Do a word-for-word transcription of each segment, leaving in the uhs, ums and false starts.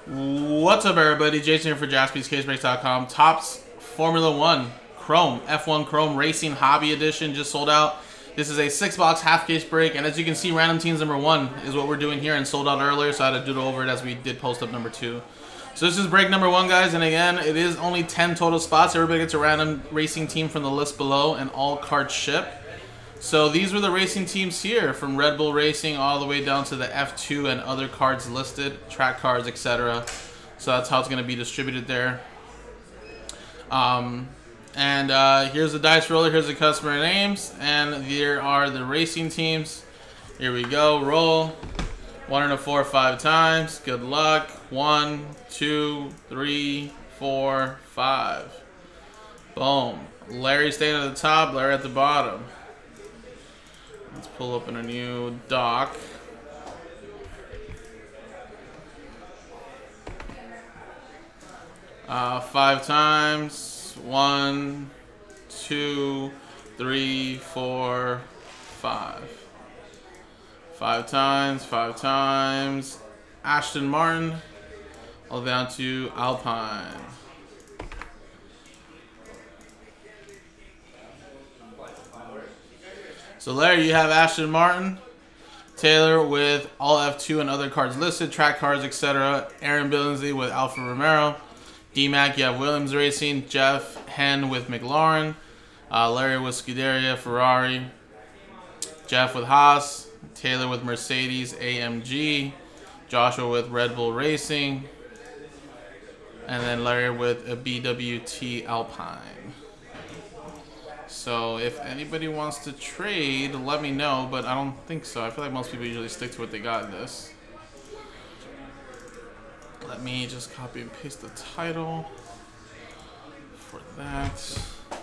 What's up, everybody? Jason here for Jaspys Case Breaks dot com. Topps Formula One Chrome F one Chrome Racing Hobby Edition just sold out. This is a six-box half case break, and as you can see, random teams number one is what we're doing here, and sold out earlier, so I had to doodle over it as we did post up number two. So this is break number one, guys, and again, it is only ten total spots. Everybody gets a random racing team from the list below, and all cards ship. So these were the racing teams here, from Red Bull Racing all the way down to the F two and other cards listed, track cards, et cetera. So that's how it's going to be distributed there. Um, and uh, here's the dice roller, here's the customer names, and here are the racing teams. Here we go, roll. One and a four, five times. Good luck. One, two, three, four, five. Boom. Larry staying at the top, Larry at the bottom. Let's pull up in a new doc. Uh, five times. One, two, three, four, five. Five times, five times. Aston Martin, all the way down to Alpine. So Larry, you have Aston Martin. Taylor with all F two and other cards listed, track cards, et cetera. Aaron Billingsley with Alfa Romeo. D-Mac, you have Williams Racing. Jeff Henn with McLaren. Uh, Larry with Scuderia, Ferrari. Jeff with Haas. Taylor with Mercedes A M G. Joshua with Red Bull Racing. And then Larry with a B W T Alpine. So if anybody wants to trade, let me know, but I don't think so. I feel like most people usually stick to what they got in this. Let me just copy and paste the title for that.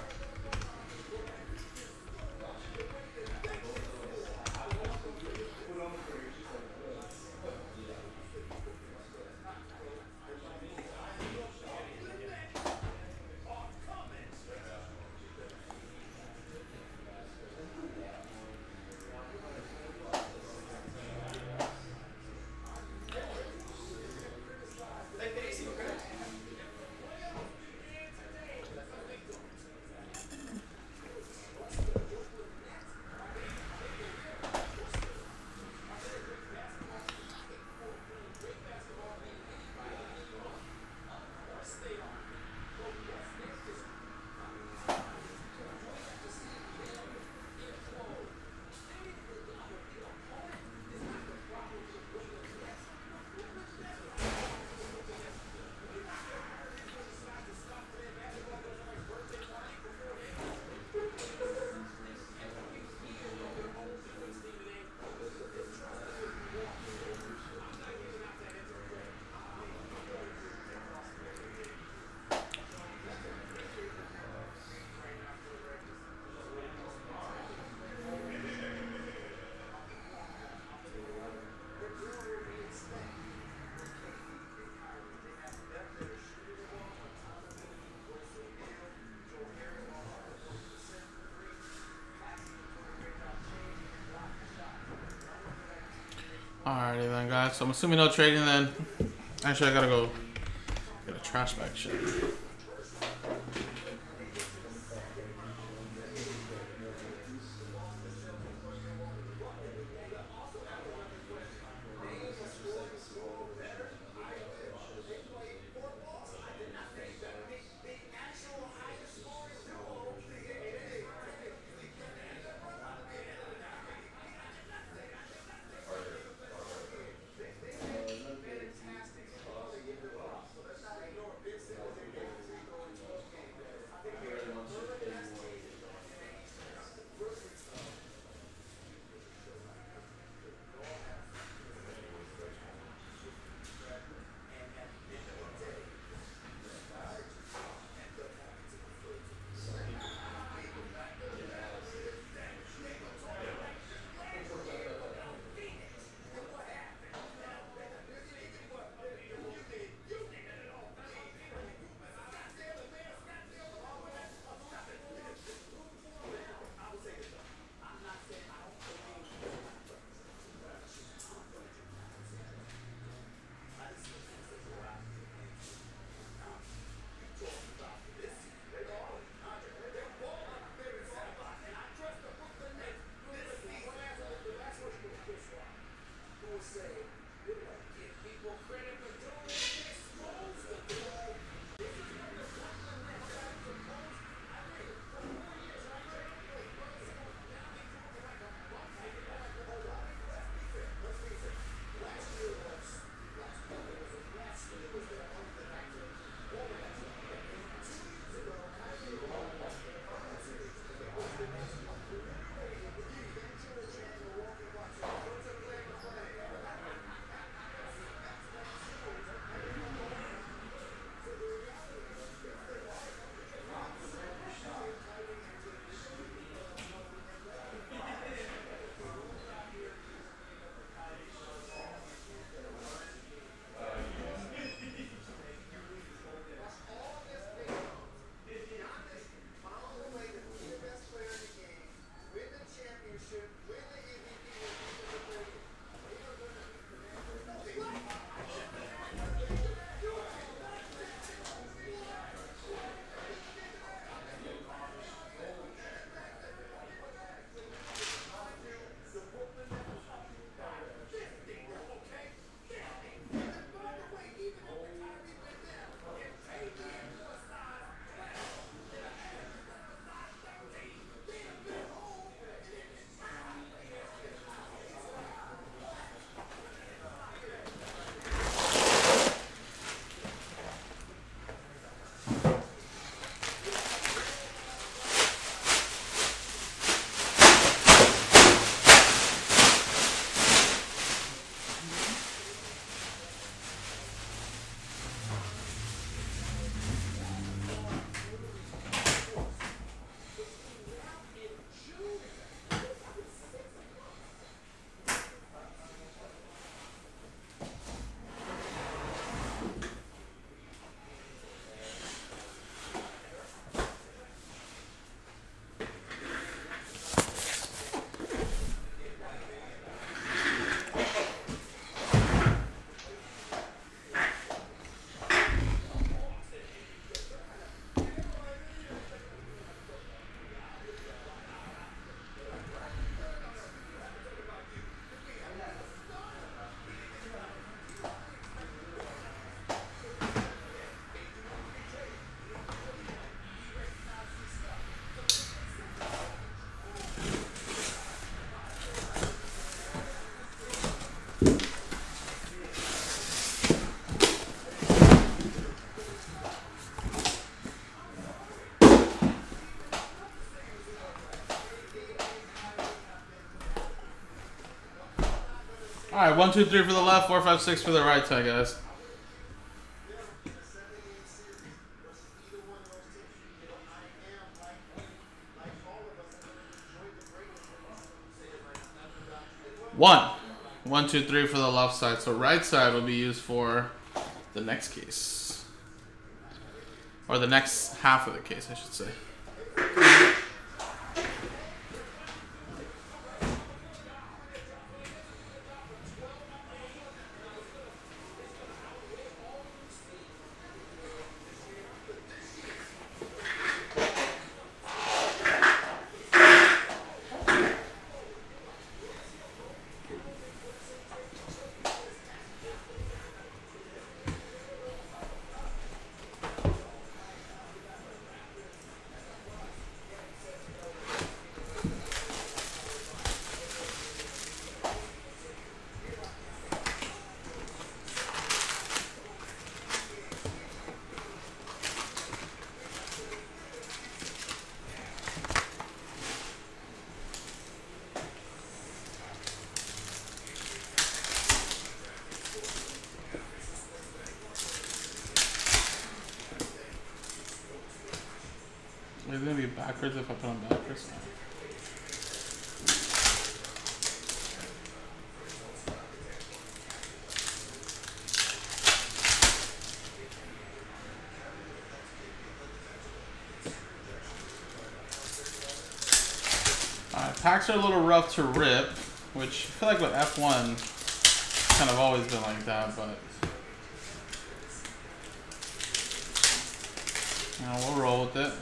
Alrighty then, guys. So I'm assuming no trading then. Actually, I gotta go get a trash bag shit. Alright, one, two, three for the left, four, five, six for the right side, guys. One. One, two, three for the left side. So right side will be used for the next case. Or the next half of the case, I should say. Is it gonna be backwards if I put them backwards? Alright, packs are a little rough to rip, which I feel like with F one, it's kind of always been like that, but you know, we'll roll with it.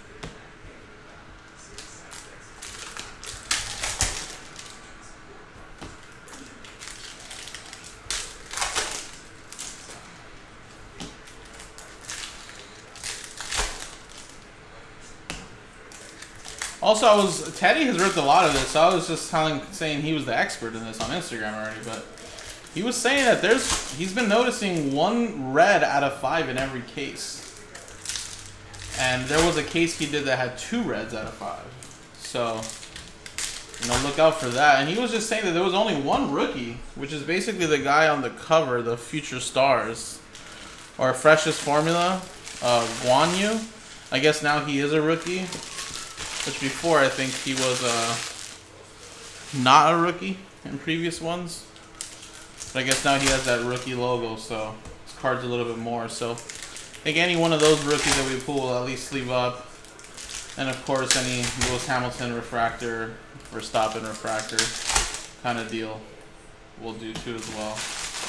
Also, I was Teddy has ripped a lot of this, so I was just telling, saying he was the expert in this on Instagram already. But he was saying that there's he's been noticing one red out of five in every case, and there was a case he did that had two reds out of five. So you know, look out for that. And he was just saying that there was only one rookie, which is basically the guy on the cover, the Future Stars, or Freshest Formula, uh, Guan Yu. I guess now he is a rookie. Which before, I think he was uh, not a rookie in previous ones. But I guess now he has that rookie logo, so his card's a little bit more. So I think any one of those rookies that we pull will at least sleeve up. And of course, any Lewis Hamilton refractor, Verstappen refractor kind of deal will do too as well.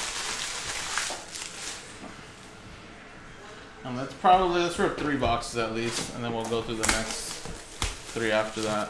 And let's probably, let's rip three boxes at least, and then we'll go through the next three after that.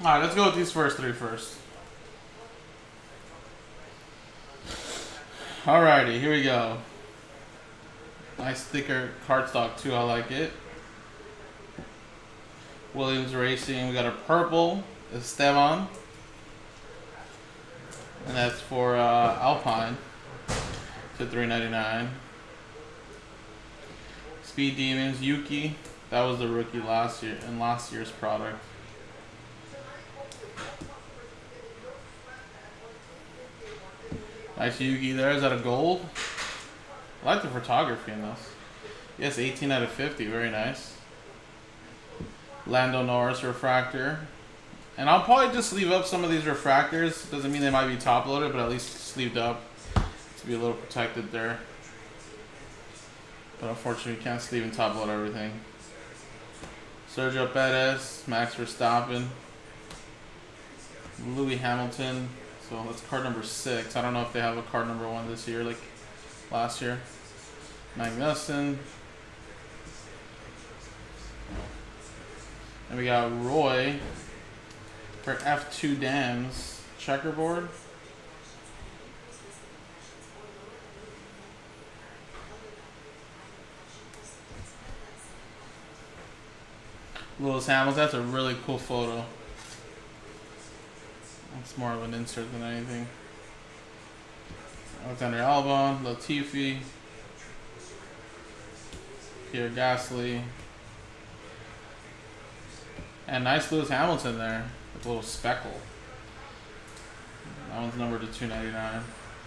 Alright, let's go with these first three first. Alrighty, here we go. Nice thicker cardstock too, I like it. Williams Racing, we got a purple, Esteban. And that's for uh, Alpine to three ninety-nine. Speed Demons, Yuki. That was the rookie last year in last year's product. Nice Yugi there. Is that a gold? I like the photography in this. Yes, eighteen out of fifty. Very nice. Lando Norris refractor. And I'll probably just sleeve up some of these refractors. Doesn't mean they might be top loaded, but at least sleeved up to be a little protected there. But unfortunately, we can't sleeve and top load everything. Sergio Perez, Max Verstappen, Louis Hamilton. So that's card number six. I don't know if they have a card number one this year, like last year. Magnussen. And we got Roy for F two Dams checkerboard. Lewis Hamilton, that's a really cool photo. It's more of an insert than anything. Alexander Albon, Latifi, Pierre Gasly, and nice Lewis Hamilton there with a little speckle. That one's numbered to two ninety-nine.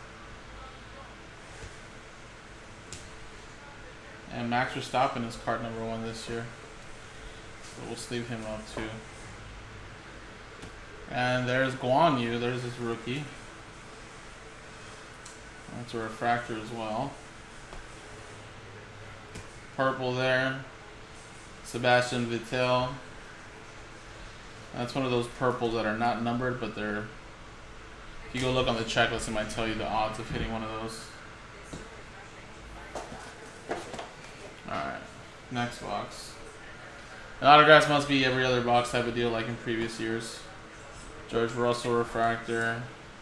And Max Verstappen is card number one this year. So we'll sleeve him up too. And there's Guan Yu, there's his rookie. That's a refractor as well. Purple there. Sebastian Vettel. That's one of those purples that are not numbered, but they're... If you go look on the checklist, it might tell you the odds of hitting one of those. Alright, next box. The autographs must be every other box type of deal like in previous years. George Russell refractor.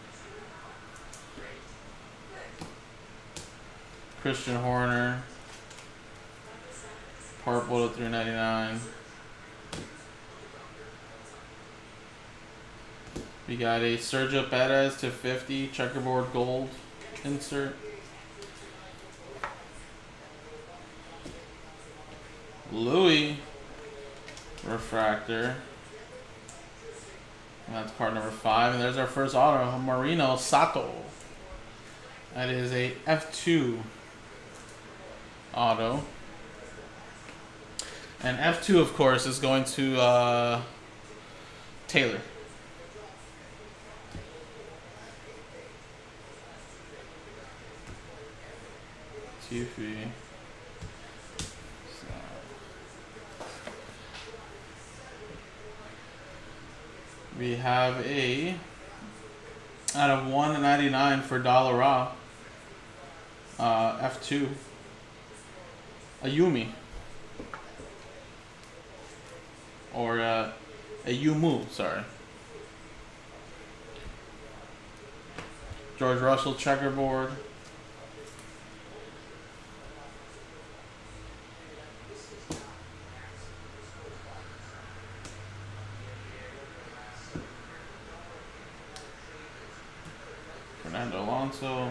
Christian Horner. Purple to three ninety-nine. We got a Sergio Perez to fifty checkerboard gold insert. Louis refractor. And that's card number five. And there's our first auto, Marino Sato. That is a F two auto. And F two, of course, is going to uh, Taylor. Tiffy. We have a out of one ninety-nine for Dallara, uh, F two, a Yumi, or uh, a Yumu, sorry. George Russell checkerboard. Fernando Alonso.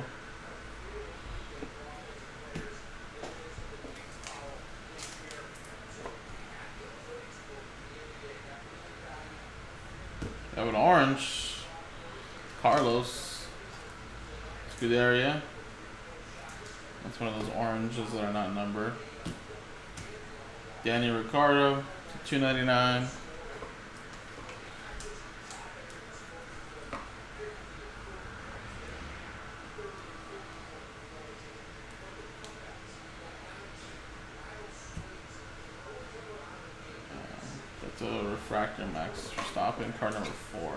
We have an orange. Carlos Scuderia. That's one of those oranges that are not numbered. Daniel Ricciardo, two ninety-nine. That's a refractor Max Verstappen, card number four.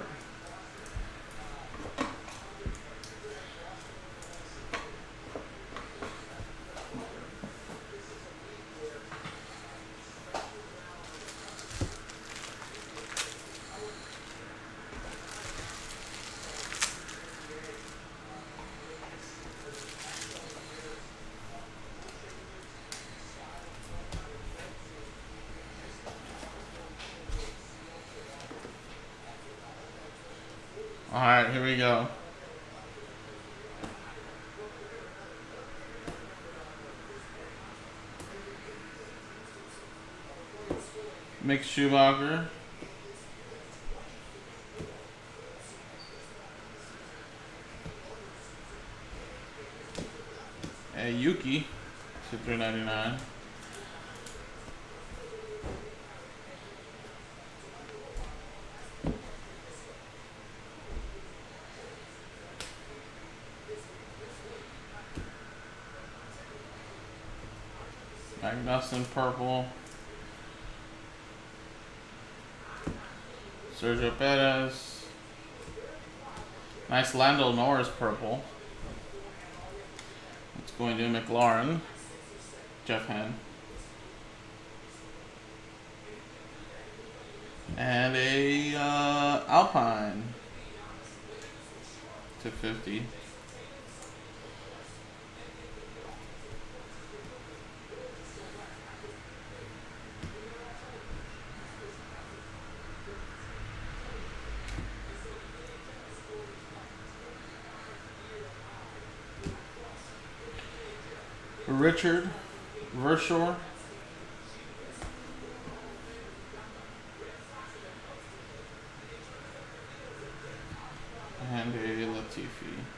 Alright, here we go. Mick Schumacher. A Yuki to three ninety-nine. Magnussen purple. Sergio Perez. Nice Lando Norris purple. It's going to McLaren. Jeff Hen. And a uh, Alpine to fifty. Richard Vershaw. And a Latifi.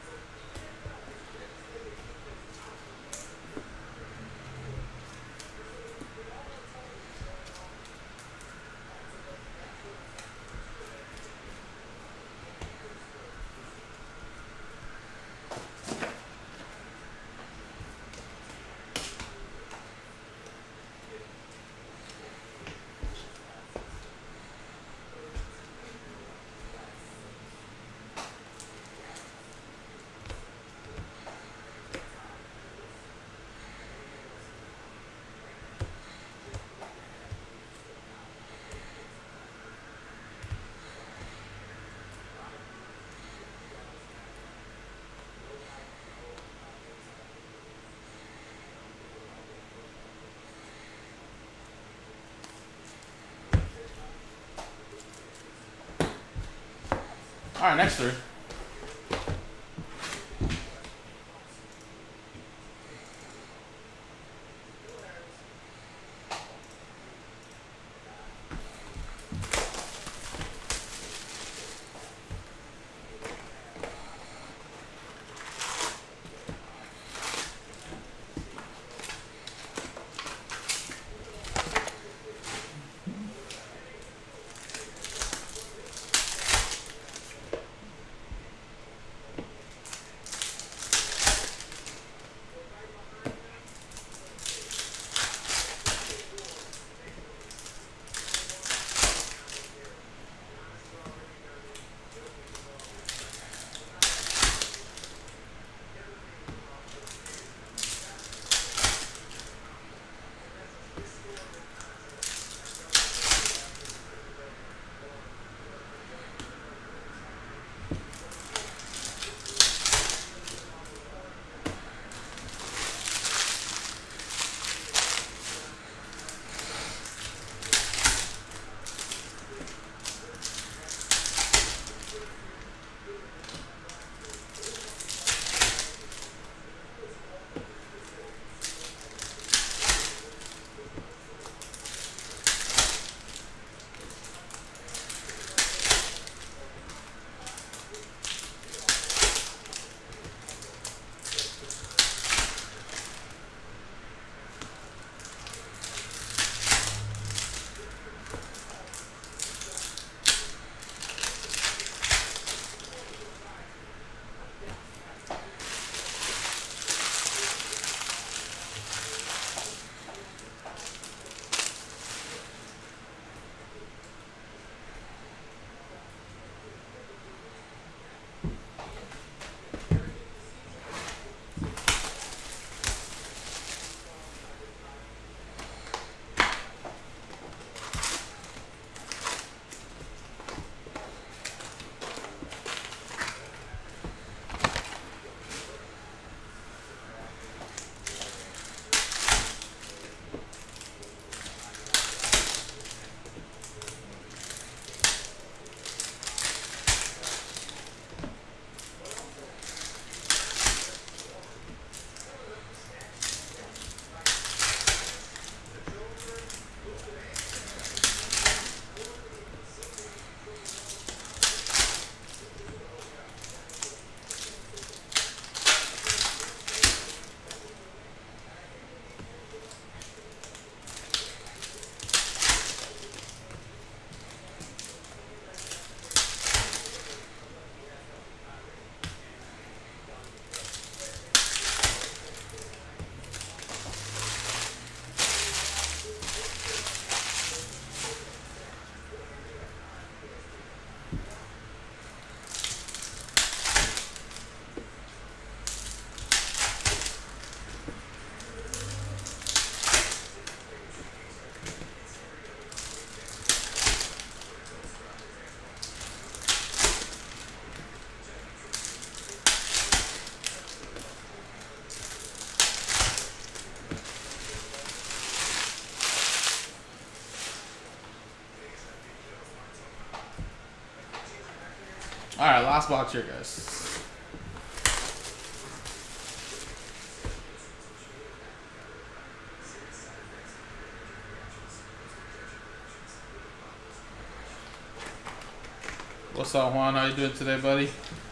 All right, next three. All right, last box here, guys. What's up, Juan? How you doing today, buddy?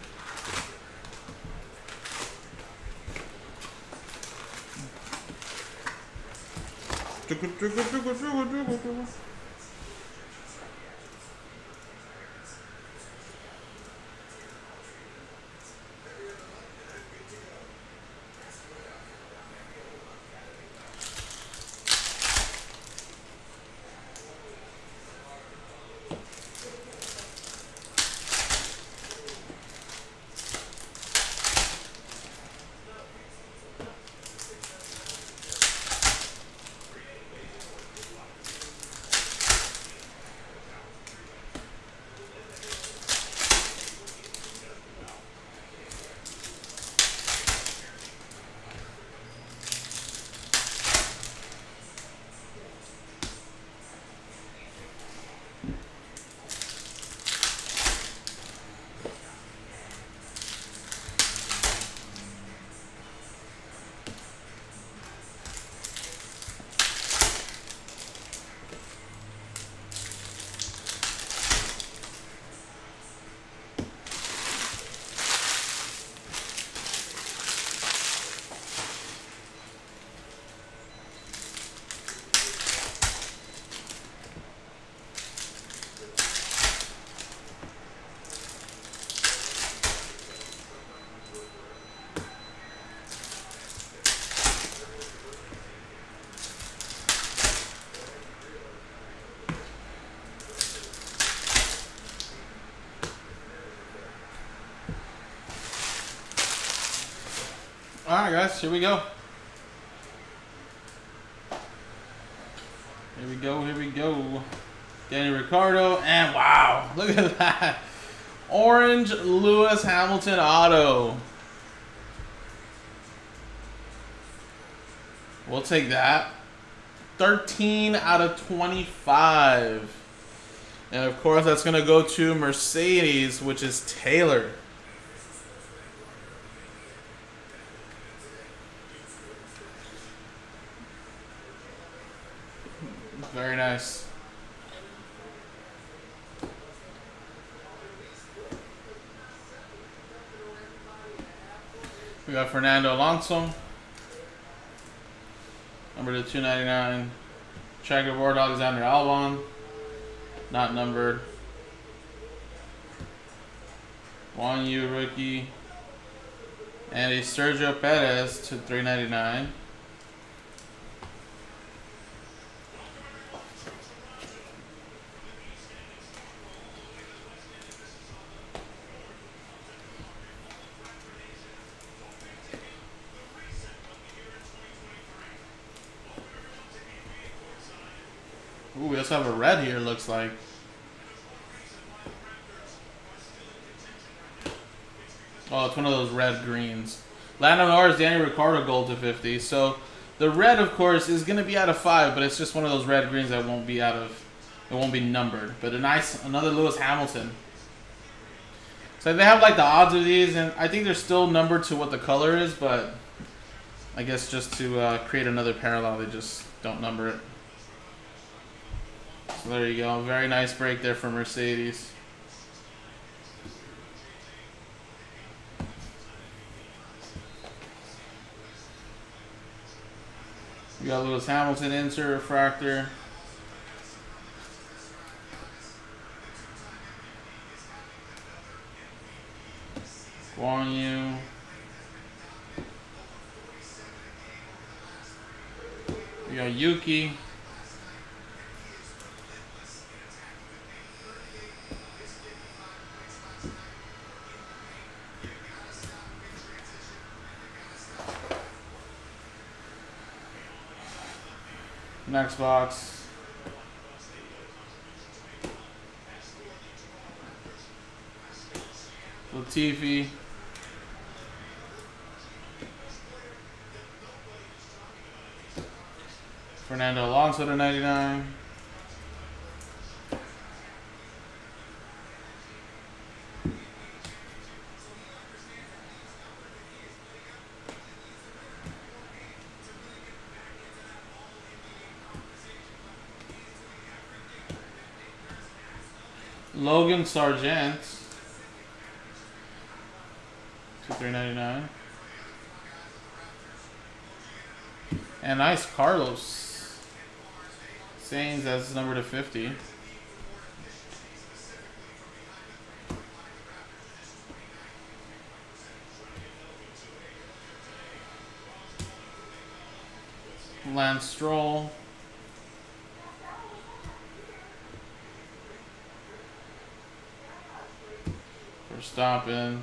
All right, guys, here we go. Here we go, here we go. Danny Ricciardo, and wow, look at that. Orange Lewis Hamilton auto. We'll take that. thirteen out of twenty-five. And of course, that's going to go to Mercedes, which is Taylor. Very nice. We got Fernando Alonso. Number to two ninety-nine. Checkerboard Alexander Albon. Not numbered. Juan Yu rookie. And a Sergio Perez to three ninety-nine. Ooh, we also have a red here, looks like. Oh, it's one of those red greens. Lando Norris, Danny Ricciardo gold to fifty. So the red, of course, is going to be out of five, but it's just one of those red greens that won't be out of, it won't be numbered. But a nice, another Lewis Hamilton. So they have like the odds of these, and I think they're still numbered to what the color is, but I guess just to uh, create another parallel, they just don't number it. So there you go. Very nice break there for Mercedes. We got Lewis Hamilton insert refractor. Guan Yu. We got Yuki. Next box. Latifi. Fernando Alonso to ninety-nine. Logan Sargent. two three ninety-nine. And nice Carlos. Sainz, that's number to fifty. Lance Stroll. Verstappen.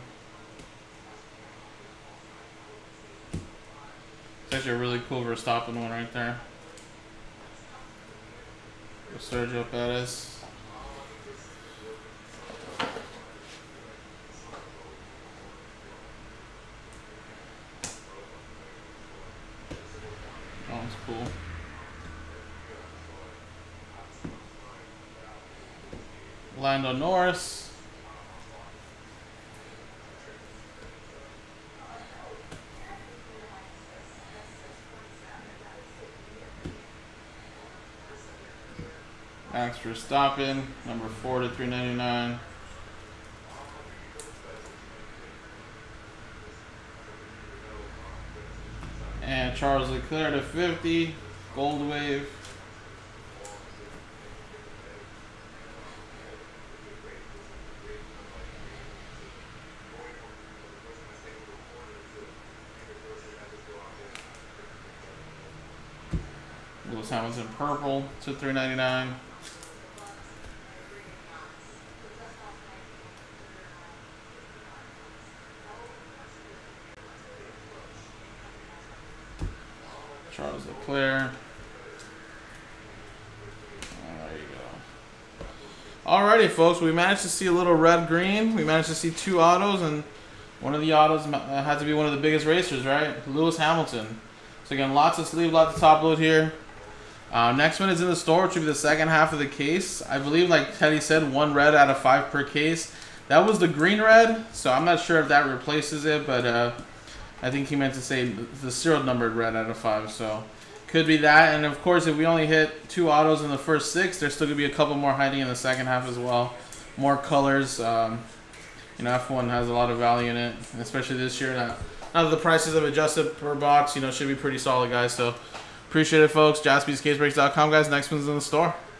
It's actually a really cool Verstappen one right there. Sergio Perez. That one's cool. Lando Norris. Max Verstappen, number four to three ninety-nine. And Charles Leclerc to fifty, Gold Wave. Lewis Hamilton purple to three ninety-nine. Charles Leclerc. Oh, there you go. Alrighty, folks, we managed to see a little red green. We managed to see two autos, and one of the autos had to be one of the biggest racers, right? Lewis Hamilton. So again, lots of sleeve, lots of top load here. Uh, next one is in the store, which will be the second half of the case. I believe, like Teddy said, one red out of five per case. That was the green red, so I'm not sure if that replaces it, but uh, I think he meant to say the serial numbered red out of five, so could be that. And of course, if we only hit two autos in the first six, there's still gonna be a couple more hiding in the second half as well. More colors. Um, you know, F one has a lot of value in it, especially this year. Now, now that the prices have adjusted per box, you know, should be pretty solid, guys. So appreciate it, folks. Jaspys Case Breaks dot com, guys. Next one's in the store.